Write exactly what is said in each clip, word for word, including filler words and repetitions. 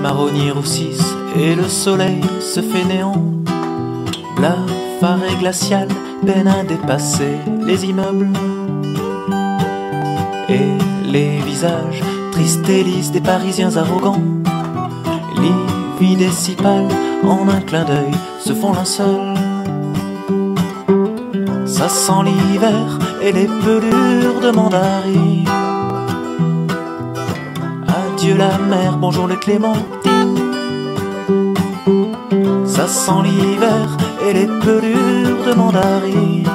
marronniers roussissent et le soleil se fait néant. Blafard et glacial peine à dépasser les immeubles. Et les visages tristes et lisses des Parisiens arrogants, livides et si pâles, en un clin d'œil se font linceul. Ça sent l'hiver et les pelures de mandarine. Adieu la mer, bonjour les clémentines. Ça sent l'hiver et les pelures de mandarine.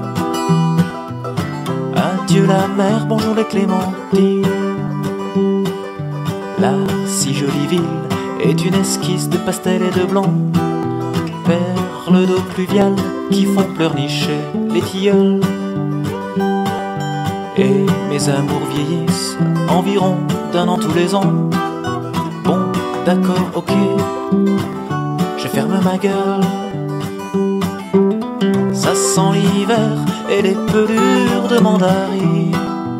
Adieu la mer, bonjour les clémentines. La si jolie ville est une esquisse de pastel et de blanc, perles d'eau pluviale qui font pleurnicher les tilleuls. Et mes amours vieillissent environ d'un an tous les ans. Bon, d'accord, ok, je ferme ma gueule. Ça sent l'hiver et les pelures de mandarine.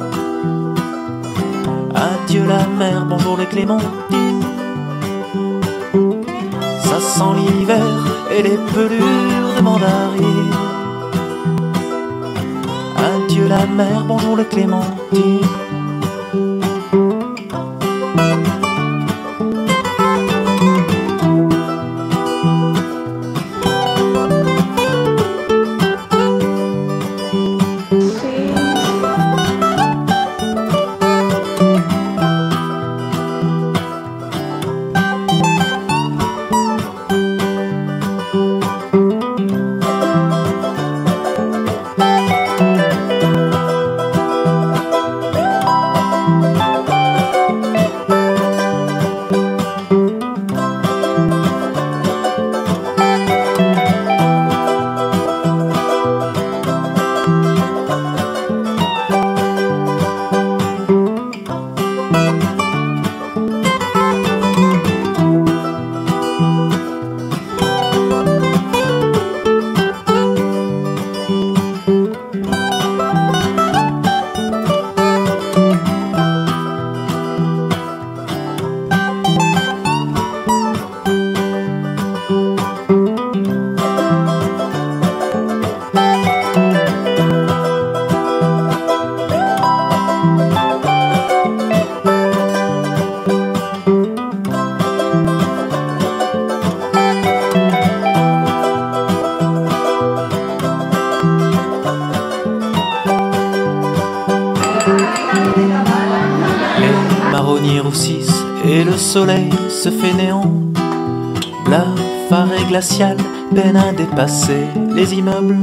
Adieu la mer, bonjour les clémentines. Ça sent l'hiver et les pelures de mandarine. Adieu la mer, bonjour les clémentines. Les marronniers roussissent et le soleil se fait néant. Blafard et glacial peine à dépasser les immeubles.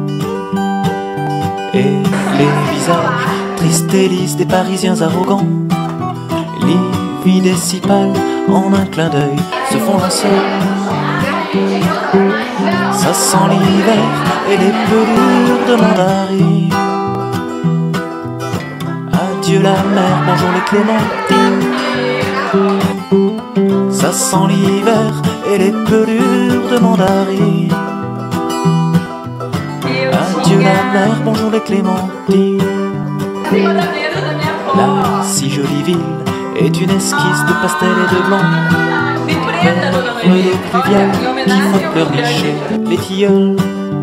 Et les visages tristes et lisses des Parisiens arrogants, livides et si pâles, en un clin d'œil se font linceul. Ça sent l'hiver et les pelures de mandarine. Adieu la mer, bonjour les clémentines. Ça sent l'hiver et les pelures de mandarine. Adieu la mer, bonjour les clémentines. La si jolie ville est une esquisse de pastel et de blanc, perles d'eau pluviale qui font pleurnicher les tilleuls.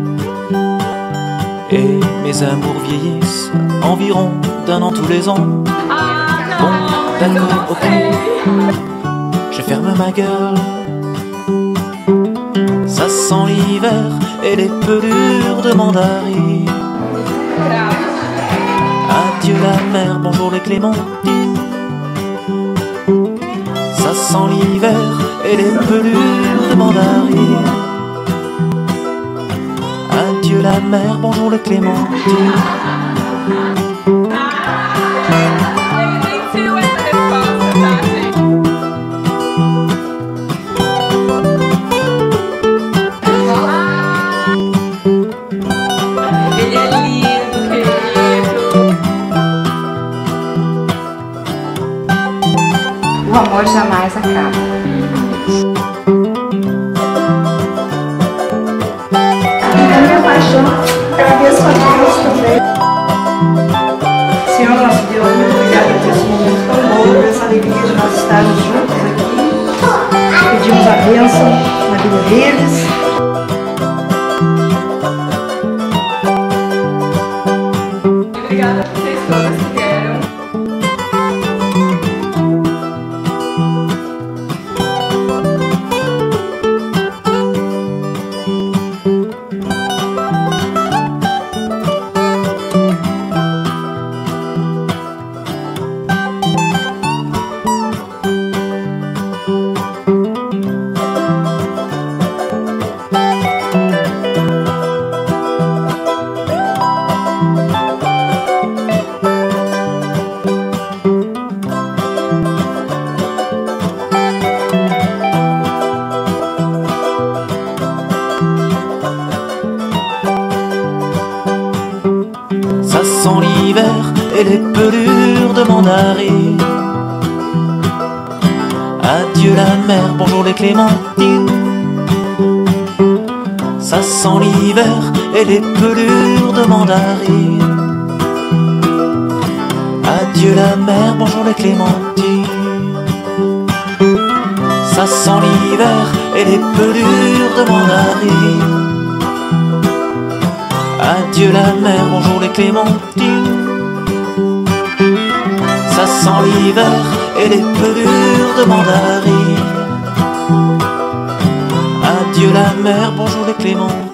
Et mes amours vieillissent environ d'un an tous les ans. Bon, d'accord, ok, je ferme ma gueule. Ça sent l'hiver et les pelures de mandarine. Adieu la mer, bonjour les clémentines. Ça sent l'hiver et les pelures de mandarine. Adieu la mer, bonjour les clémentines. O amor jamais acaba. E a minha paixão cada vez com Deus também. Senhor nosso Deus, muito obrigada por esse momento tão bom, por essa alegria de nós estarmos juntos aqui. a bênção na vida deles. Obrigada por vocês todas que vieram. Ça sent l'hiver et les pelures de mandarine. Adieu la mer, bonjour les clémentines. Ça sent l'hiver et les pelures de mandarine. Adieu la mer, bonjour les clémentines. Ça sent l'hiver et les pelures de mandarine. Adieu la mer, bonjour les clémentines. Ça sent l'hiver et les pelures de mandarine. Adieu la mer, bonjour les clémentines.